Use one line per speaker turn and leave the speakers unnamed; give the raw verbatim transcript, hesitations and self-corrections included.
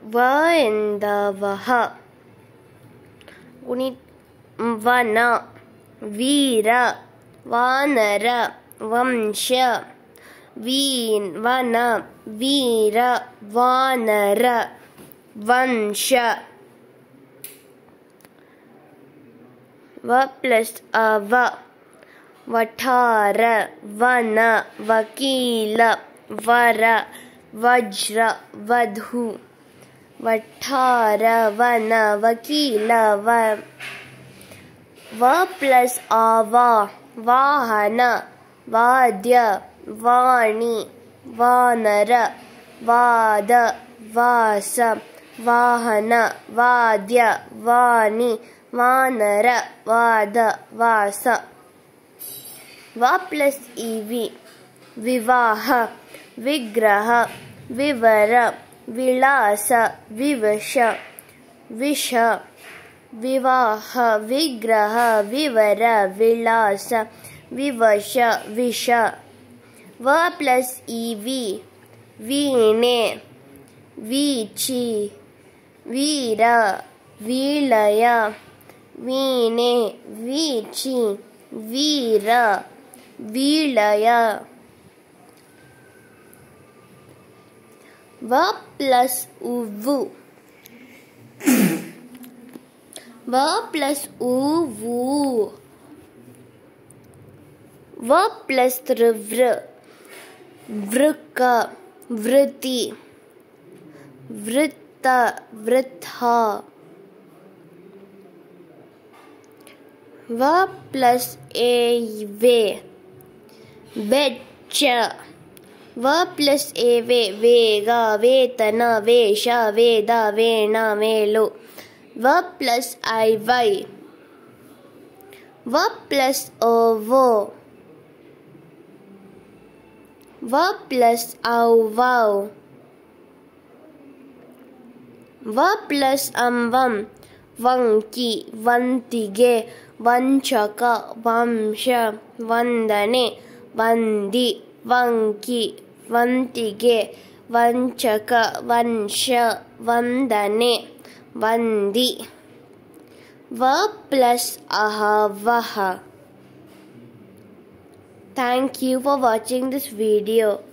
व इंदवः गुणि वन वीर वानर वंश वीन वन वीर वानर वंश व प्लस अव वठार वन वकील वर वज्र वधु वठार वन वकील व व प्लस आवा वाहन वाद्य वाणी वानर वाद वास वाहन वाद्य वाणी वानर वाद वास व प्लस ईवी विवाह विग्रह विवर विलास विवश विष विवाह विग्रह विवर विलास विवश विष व प्लस ईवी वीणे वीची वीर वीलय वीणे वीची वीर वीलय व प्लस उवु व प्लस उवु व प्लस वृ वृक वृति वृत्त वृथा व प्लस ए वे वेच्च व प्लस ए वे वेग वेतन वेश वेद वेण वेलो व प्लस आई वै व प्लस ओवो व प्लस औ वाव व प्लस अम्वम वंकी वंतिगे वंशक वंश वंदने वंदी वंकी वंतिगे वंशक वंश वंदने वंदी व प्लस अह वह. Thank you for watching this video.